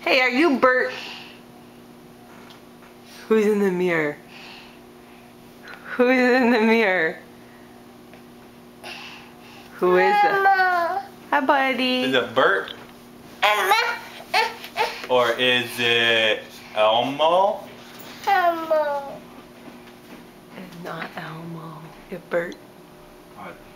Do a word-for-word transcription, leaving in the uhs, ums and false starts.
Hey, are you Bert? Who's in the mirror? Who's in the mirror? Who is it? Hi, buddy. Is it Bert? Or is it Elmo? Elmo. It's not Elmo. It's Bert. Uh,